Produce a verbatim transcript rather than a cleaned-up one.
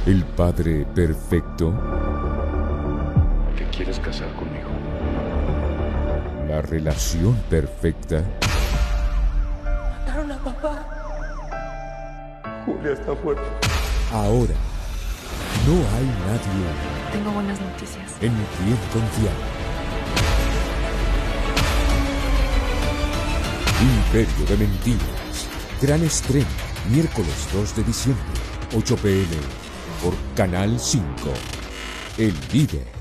¿El padre perfecto? ¿Te quieres casar conmigo? ¿La relación perfecta? Mataron a papá. Julia está muerta. Ahora, no hay nadie Tengo buenas noticias. en quien confiar. Imperio de Mentiras. Gran estreno, miércoles dos de diciembre, ocho p m por Canal cinco. El líder.